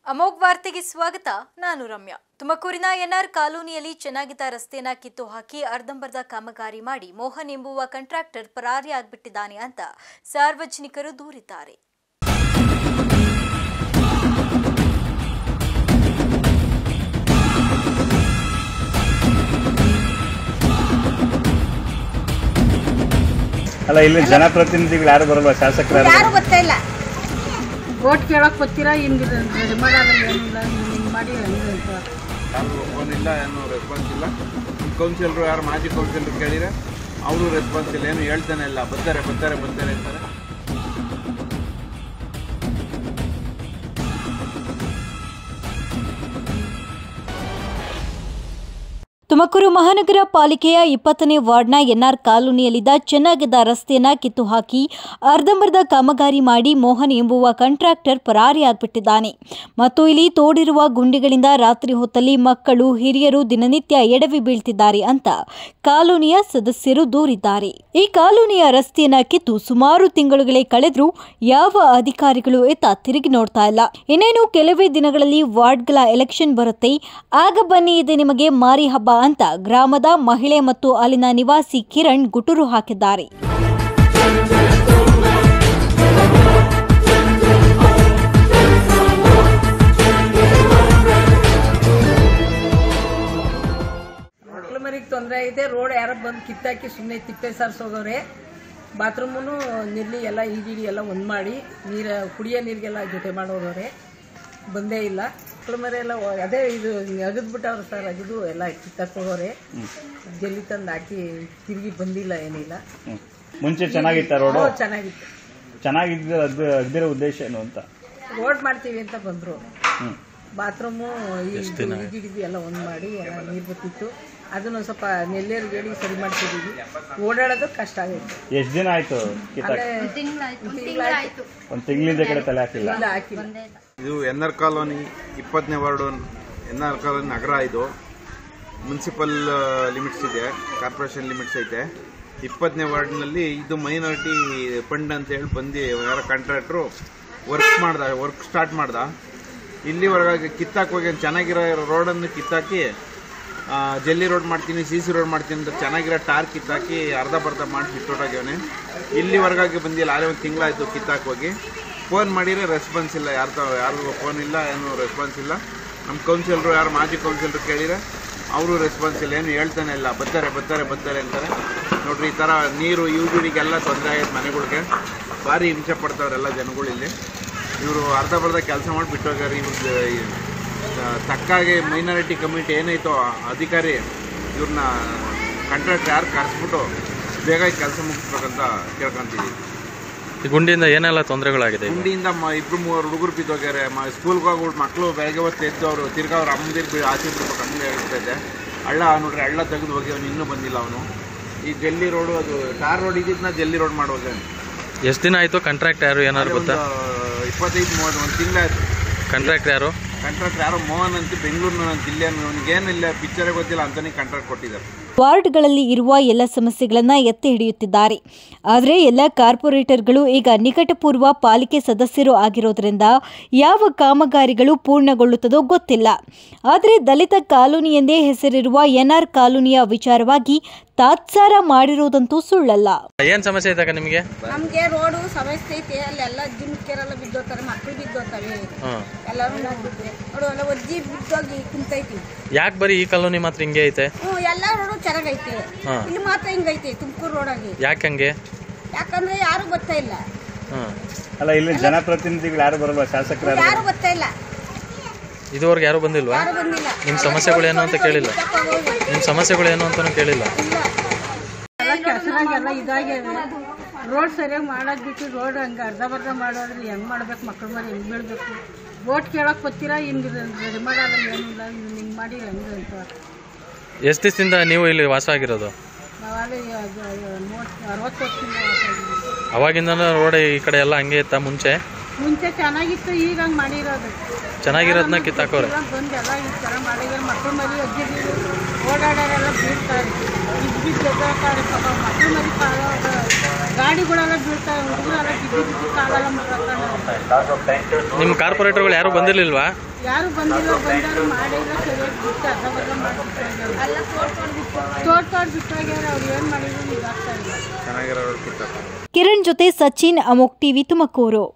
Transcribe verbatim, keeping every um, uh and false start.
ಅಮೋಘ್ ವಾರ್ತೆಗೆ ಸ್ವಾಗತ. ನಾನು ರಮ್ಯಾ. ತುಮಕೂರಿನ ಎನ್ಆರ್ ಕಾಲೋನಿಯಲ್ಲಿ ಚೆನ್ನಾಗಿದ್ದ ರಸ್ತೆಯನ್ನು ಕಿತ್ತು ಹಾಕಿ ಅರ್ಧಂಬರ್ಧ ಕಾಮಗಾರಿ ಮಾಡಿ ಮೋಹನ್ ಎಂಬುವ ಕಾಂಟ್ರಾಕ್ಟರ್ ಪರಾರಿಯಾಗಿಬಿಟ್ಟಿದ್ದಾನೆ ಅಂತ ಸಾರ್ವಜನಿಕರು ದೂರಿದ್ದಾರೆ. ಅಲ್ಲ, ಇಲ್ಲಿ ಜನಪ್ರತಿನಿಧಿಗಳು ಯಾರು ಬರಲ್ಲ, ಶಾಸಕರು ಯಾರು ಗೊತ್ತಾ ಇಲ್ಲ. ಓಟ್ ಕೇಳಕ್ ಬರ್ತೀರಾ, ಹಿಂಗಿದೆ ಮಾಡಲ್ಲ, ಏನಿಲ್ಲ, ಹಿಂಗೆ ಮಾಡಿ ಹಂಗೆ ಅಂತ ಯಾರು ಫೋನ್ ಇಲ್ಲ, ಏನು ರೆಸ್ಪಾನ್ಸ್ ಇಲ್ಲ. ಕೌನ್ಸಿಲರು ಯಾರು ಮಾಜಿ ಕೌನ್ಸಿಲರು ಕೇಳಿದ್ರೆ ಅವರು ರೆಸ್ಪಾನ್ಸ್ ಇಲ್ಲ, ಏನು ಹೇಳ್ತಾನೆ ಇಲ್ಲ. ಬರ್ತಾರೆ ಬರ್ತಾರೆ ಬರ್ತಾರೆ ಅಂತಾರೆ. ತುಮಕೂರು ಮಹಾನಗರ ಪಾಲಿಕೆಯ ಇಪ್ಪತ್ತನೇ ವಾರ್ಡ್ನ ಎನ್ಆರ್ ಕಾಲೋನಿಯಲ್ಲಿದ್ದ ಚೆನ್ನಾಗಿದ್ದ ರಸ್ತೆಯನ್ನು ಕಿತ್ತು ಹಾಕಿ ಅರ್ಧಂಬರ್ಧ ಕಾಮಗಾರಿ ಮಾಡಿ ಮೋಹನ್ ಎಂಬುವ ಕಾಂಟ್ರಾಕ್ಟರ್ ಪರಾರಿಯಾಗಿಬಿಟ್ಟಿದ್ದಾನೆ ಮತ್ತು ಇಲ್ಲಿ ತೋಡಿರುವ ಗುಂಡಿಗಳಿಂದ ರಾತ್ರಿ ಹೊತ್ತಲ್ಲಿ ಮಕ್ಕಳು ಹಿರಿಯರು ದಿನನಿತ್ಯ ಎಡವಿ ಬೀಳ್ತಿದ್ದಾರೆ ಅಂತ ಕಾಲೋನಿಯ ಸದಸ್ಯರು ದೂರಿದ್ದಾರೆ. ಈ ಕಾಲೋನಿಯ ರಸ್ತೆಯನ್ನ ಕಿತ್ತು ಸುಮಾರು ತಿಂಗಳುಗಳೇ ಕಳೆದ್ರೂ ಯಾವ ಅಧಿಕಾರಿಗಳು ಎತ್ತ ತಿರುಗಿ ನೋಡ್ತಾ ಇಲ್ಲ. ಇನ್ನೇನು ಕೆಲವೇ ದಿನಗಳಲ್ಲಿ ವಾರ್ಡ್ಗಳ ಎಲೆಕ್ಷನ್ ಬರುತ್ತೆ, ಆಗ ಬನ್ನಿ ಇದೆ ನಿಮಗೆ ಮಾರಿ ಹಬ್ಬ ಅಂತ ಗ್ರಾಮದ ಮಹಿಳೆ ಮತ್ತು ಅಲ್ಲಿನ ನಿವಾಸಿ ಕಿರಣ್ ಗುಟುರು ಹಾಕಿದ್ದಾರೆ. ಮಕ್ಳ ಮರಿಗೆ ತೊಂದರೆ ಇದೆ. ರೋಡ್ ಯಾರೋ ಬಂದು ಕಿತ್ತಾಕಿ ಸುಮ್ಮನೆ ತಿಪ್ಪೆ ಸಾರಿಸೋಗವ್ರೆ. ಬಾತ್ರೂಮು ನಿರ್ಲಿ ಎಲ್ಲ ಈಗಿಡಿ ಎಲ್ಲ ಒಂದ್ ಮಾಡಿ ನೀರ ಕುಡಿಯೋ ನೀರಿಗೆಲ್ಲ ಜೊತೆ ಮಾಡೋಗವ್ರೆ. ಬಂದೇ ಇಲ್ಲ. ಮಕ್ಳ ಮರಿ ಎಲ್ಲ ಅದೇ ಇದು ಅಗದ್ಬಿಟ್ಟವ್ರು ಸರ್, ಅಗದು ಎಲ್ಲ ಕಿತ್ತಕ್ಕೆ ಹೋಗೋರೆ. ಜಲ್ಲಿ ತಂದು ಹಾಕಿ ತಿರುಗಿ ಬಂದಿಲ್ಲ, ಏನಿಲ್ಲ. ಮುಂಚೆ ಚೆನ್ನಾಗಿತ್ತ ರೋಡ್? ಚೆನ್ನಾಗಿತ್ತು. ಚೆನ್ನಾಗಿದ್ದ ಅಗ್ದಿರೋ ಉದ್ದೇಶ ಏನು ಅಂತ? ರೋಡ್ ಮಾಡ್ತೀವಿ ಅಂತ ಬಂದ್ರು. ಬಾತ್ರೂಮು ಈಗಿಡಿದ್ವಿ ಎಲ್ಲ ಒಂದ್ ಮಾಡಿ ಎಲ್ಲ ನೀರು ಬರ್ತಿತ್ತು. ಅದನ್ನ ಸ್ವಲ್ಪ ನೆಲ್ಲೇರು ಗೇಡಿ ಸರಿ ಮಾಡ್ತಿದೀವಿ. ಓಡಾಡೋದು ಕಷ್ಟ ಆಗೈತೆ. ಎಷ್ಟು ದಿನ ಆಯ್ತು? ತಿಂಗಳಾಯ್ತು. ಒಂದ್ ತಿಂಗಳಿಂದ ಕಡೆ ತಲೆ ಹಾಕಿಲ್ಲ. ಹಾಕಿಲ್ಲ. ಇದು ಎನ್ ಆರ್ ಕಾಲೋನಿ ಇಪ್ಪತ್ತನೇ ವಾರ್ಡು. ಎನ್ ಆರ್ ಕಾಲೋನಿ ನಗರ. ಇದು ಮುನ್ಸಿಪಲ್ ಲಿಮಿಟ್ಸ್ ಇದೆ, ಕಾರ್ಪೊರೇಷನ್ ಲಿಮಿಟ್ಸ್ ಐತೆ. ಇಪ್ಪತ್ತನೇ ವಾರ್ಡ್ನಲ್ಲಿ ಇದು ಮೈನಾರಿಟಿ ಫಂಡ್ ಅಂತ ಹೇಳಿ ಬಂದು ಯಾರ ಕಾಂಟ್ರಾಕ್ಟ್ರು ವರ್ಕ್ ಮಾಡ್ದ ವರ್ಕ್ ಸ್ಟಾರ್ಟ್ ಮಾಡ್ದ. ಇಲ್ಲಿವರೆಗೆ ಕಿತ್ತಾಕ್ ಹೋಗಿ ಚೆನ್ನಾಗಿರೋ ರೋಡನ್ನು ಕಿತ್ತಾಕಿ ಜಲ್ಲಿ ರೋಡ್ ಮಾಡ್ತೀನಿ, ಸಿ ಸಿ ರೋಡ್ ಮಾಡ್ತೀನಿ ಅಂತ ಚೆನ್ನಾಗಿರೋ ಟಾರ್ ಕಿತ್ತಾಕಿ ಅರ್ಧ ಬರ್ಧ ಮಾಡಿ ಬಿಟ್ಟೋಟಾಗ್ಯವನೆ. ಇಲ್ಲಿವರೆಗಾಗಿ ಬಂದಿಲ್ಲ. ಆಲೇ ಒಂದು ತಿಂಗಳಾಯ್ತು ಕಿತ್ತಾಕ್ ಹೋಗಿ. ಫೋನ್ ಮಾಡಿದ್ರೆ ರೆಸ್ಪಾನ್ಸ್ ಇಲ್ಲ. ಯಾರ್ದು ಯಾರಿಗೂ ಫೋನ್ ಇಲ್ಲ, ಏನು ರೆಸ್ಪಾನ್ಸ್ ಇಲ್ಲ. ನಮ್ಮ ಕೌನ್ಸಿಲರು ಯಾರು ಮಾಜಿ ಕೌನ್ಸಿಲರು ಕೇಳಿದ್ರೆ ಅವರು ರೆಸ್ಪಾನ್ಸ್ ಇಲ್ಲ, ಏನು ಹೇಳ್ತಾನೆ ಇಲ್ಲ. ಬರ್ತಾರೆ ಬರ್ತಾರೆ ಬರ್ತಾರೆ ಅಂತಾರೆ. ನೋಡ್ರಿ, ಈ ಥರ ನೀರು ಯೂಜಿಡಿಗೆಲ್ಲ ತೊಂದರೆ ಆಯ್ತು. ಮನೆಗಳಿಗೆ ಭಾರಿ ಹಿಂಸೆ ಪಡ್ತಾವ್ರೆಲ್ಲ ಜನಗಳು. ಇಲ್ಲಿ ಇವರು ಅರ್ಧ ಬರ್ಧ ಕೆಲಸ ಮಾಡಿ ಬಿಟ್ಟೋಗ್ಯಾರ. ಇವ್ರದ್ದು ತಕ್ಕಾಗಿ ಮೈನಾರಿಟಿ ಕಮಿಟಿ ಏನೈತೋ ಅಧಿಕಾರಿ ಇವ್ರನ್ನ ಕಾಂಟ್ರಾಕ್ಟ್ ಯಾರು ಕರೆಸ್ಬಿಟ್ಟು ಬೇಗ ಕೆಲಸ ಮುಗಿಸ್ಬೇಕಂತ ಕೇಳ್ಕೊಂತೀವಿ. ಈ ಗುಂಡಿಯಿಂದ ಏನೆಲ್ಲ ತೊಂದರೆಗಳಾಗಿದೆ? ಗುಂಡಿಯಿಂದ ಇಬ್ರು ಮೂವರು ಹುಡುಗರು ಬಿದ್ದೋಗ್ಯಾರೆ. ಸ್ಕೂಲ್ಗೆ ಹೋಗ್ಬಿಟ್ಟು ಮಕ್ಕಳು ಬೆಳಗ್ಗೆ ಹೊತ್ತು ಎದ್ದು ಅವರು ತಿರ್ಗಾ ಅವ್ರು ಅಮ್ಮದಿರ್ ಬಿ ಆಚೆ ಬಿಡ್ಬೇಕು ಹಂಗೆ ಹೇಳ್ತಾ ಇದೆ. ಹಳ್ಳ ನೋಡ್ರಿ, ಹಳ್ಳ ತೆಗೆದು ಹೋಗಿ ಅವನು ಇನ್ನೂ ಬಂದಿಲ್ಲ. ಅವನು ಈ ಜಲ್ಲಿ ರೋಡು, ಅದು ಟಾರ್ ರೋಡ್ ಇದ್ದಿದ್ದನ್ನ ಜಲ್ಲಿ ರೋಡ್ ಮಾಡೋದು. ಎಷ್ಟು ದಿನ ಆಯಿತು? ಕಾಂಟ್ರಾಕ್ಟ್ ಯಾರು ಏನಾದ್ರು ಗೊತ್ತಾ? ಇಪ್ಪತ್ತೈದು ಮೂವತ್ತು ಒಂದು ತಿಂಗಳಾಯ್ತು. ಕಾಂಟ್ರಾಕ್ಟ್ ಯಾರು? ಕಾಂಟ್ರಾಕ್ಟ್ ಯಾರೋ ಮೋಹನ್ ಅಂತ, ಬೆಂಗಳೂರಿನ ಜಿಲ್ಲೆ. ಅವನಿಗೇನಿಲ್ಲ, ಪಿಕ್ಚರೇ ಗೊತ್ತಿಲ್ಲ ಅಂತಾನೆ ಕಾಂಟ್ರಾಕ್ಟ್ ಕೊಟ್ಟಿದ್ದಾರೆ. ವಾರ್ಡ್ಗಳಲ್ಲಿ ಇರುವ ಎಲ್ಲ ಸಮಸ್ಯೆಗಳನ್ನು ಎತ್ತಿ ಹಿಡಿಯುತ್ತಿದ್ದಾರೆ. ಆದರೆ ಎಲ್ಲ ಕಾರ್ಪೊರೇಟರ್ಗಳು ಈಗ ನಿಕಟಪೂರ್ವ ಪಾಲಿಕೆ ಸದಸ್ಯರು ಆಗಿರೋದ್ರಿಂದ ಯಾವ ಕಾಮಗಾರಿಗಳು ಪೂರ್ಣಗೊಳ್ಳುತ್ತದೋ ಗೊತ್ತಿಲ್ಲ. ಆದರೆ ದಲಿತ ಕಾಲೋನಿ ಎಂದೇ ಹೆಸರಿರುವ ಎನ್ಆರ್ ಕಾಲೋನಿಯ ವಿಚಾರವಾಗಿ ತಾತ್ಸಾರ ಮಾಡಿರುವುದಂತೂ ಸುಳ್ಳಲ್ಲ. ಏನ್ ಸಮಸ್ಯೆ ಐತಾಗ ನಿಮಗೆ? ನಮ್ಗೆ ರೋಡು ಸಮಸ್ಯೆ ಐತೆ. ಅಲ್ಲೆಲ್ಲ ಜಿಮ್ಕೆರೆಲ್ಲ ಬಿದ್ದೋತಾರೆ, ಮಕ್ಳು ಬಿದ್ದೋತವೆ. ಎಲ್ಲರೂ ನೋಡು, ಎಲ್ಲ ಒಜ್ಜಿ ಬಿದ್ದೋಗಿ ಕುಂತೈತಿ. ಯಾಕೆ ಬರೀ ಈ ಕಾಲೋನಿ ಮಾತ್ರ ಹಿಂಗೆ ಐತೆ? ಹ್ಮ್, ಎಲ್ಲಾ ರೋಡು ಚೆನ್ನಾಗೈತೆ. ಇಲ್ಲಿ ಮಾತ್ರ ಹಿಂಗೈತೆ ತುಮಕೂರು ರೋಡಾಗಿ. ಯಾಕೆ ಹಂಗೆ? ಯಾಕಂದ್ರೆ ಯಾರು ಗೊತ್ತಾ ಇಲ್ಲ. ಅಲ್ಲ, ಇಲ್ಲಿ ಜನಪ್ರತಿನಿಧಿಗಳು ಯಾರು ಬರಲ್ಲ, ಶಾಸಕರು ಯಾರು ಗೊತ್ತಾ ಇಲ್ಲ. ಇದುವರೆಗೆ ಯಾರು ಬಂದಿಲ್ವಾ? ಯಾರು ಬಂದಿಲ್ಲ. ನಿಮ್ ಸಮಸ್ಯೆಗಳೇನು ಅಂತ ಕೇಳಿಲ್ಲ? ನಿಮ್ ಸಮಸ್ಯೆಗಳೇನು ಅಂತಾನು ಕೇಳಿಲ್ಲ? ಎಲ್ಲ ಕೆಸರಾಗೆಲ್ಲ ಇದಾಗ್ಯಾವೆ. ರೋಡ್ ಸರಿಯಾಗಿ ಮಾಡೋದ್ ಬಿಟ್ಟು ರೋಡ್ ಹಂಗೆ ಅರ್ಧ ಬರ್ಧ ಮಾಡೋದ್ರೆ ಹೆಂಗ್ ಮಾಡ್ಬೇಕು? ಮಕ್ಳು ಮರಿ ಹೆಂಗ್ ಬೀಳ್ಬೇಕು? ಓಟ್ ಕೇಳಕ್ ಬರ್ತೀರಾ, ಹಿಂಗೆ ರೆಡಿ ಮಾಡಲ್ಲ, ಏನಿಲ್ಲ, ಹಿಂಗೆ ಮಾಡಿ ಹಂಗೆ ಅಂತ. ಎಷ್ಟು ದಿವಸದಿಂದ ನೀವು ಇಲ್ಲಿ ವಾಸ ಆಗಿರೋದು? ನಾವಲ್ಲಿ ಅರವತ್ತು ವರ್ಷದಿಂದ ವಾಸ ಆಗಿದ್ದೀವಿ. ಅವಾಗಿಂದ ರೋಡ್ ಈ ಕಡೆ ಎಲ್ಲ ಹಂಗೆ ಇತ್ತಾ ಮುಂಚೆ? ಮುಂಚೆ ಚೆನ್ನಾಗಿತ್ತು, ಈಗ ಹಂಗೆ ಮಾಡಿರೋದು. ಚೆನ್ನಾಗಿರೋದನ್ನ ಕಿತ್ತಾಕೋರೆ ಬಂದು ಎಲ್ಲ ಈ ಥರ ಮಾಡಿದ್ರೆ ಮಕ್ಕಳು ಮರಿ ಅಜ್ಜಿ ಓಡಾಡೋರೆಲ್ಲ ಬೀಳ್ತಾರೆ. ಬಿದ್ದು ಬಿದ್ದು ಎದ್ದಾಡ್ತಾರೆ ಪಾಪ. ಮಕ್ಕಳು ಮರಿ ಕಾಲ ಗಾಡಿಗಳೆಲ್ಲ ಬೀಳ್ತಾರೆ. ಹುಡುಗರೆಲ್ಲ ಬಿದ್ದು ಬಿದ್ದು ಕಾಲೆಲ್ಲ ಮುಟ್ಟಾಡ್ತಾರೆ. ನಿಮ್ಮ ಕಾರ್ಪೊರೇಟರ್ಗಳು ಯಾರು ಬಂದಿರಲಿಲ್ವಾ? ಯಾರು ಬಂದಿಲ್ಲ ಬಂದರು ಮಾಡಿಲ್ಲ ಸರಿಯಾಗಿ ಬಿಟ್ಟು ಅರ್ಧ ಬರ್ಧ ಮಾಡಿಬಿಟ್ಟಾಗ್ಯಾರ ಎಲ್ಲ ತೋಟ ತೋಟ ತೋಟ ಬಿಟ್ಟಾಗ್ಯಾರ ಅವ್ರು ಏನು ಮಾಡಿದ್ರು ಇದಾಗ್ತಾ ಇಲ್ಲ ಚೆನ್ನಾಗಿರೋ ಕಿತ್ತ ಕಿರಣ್ ಜೊತೆ ಸಚಿನ್ ಅಮೋಕ್ ಟಿವಿ ತುಮಕೂರು.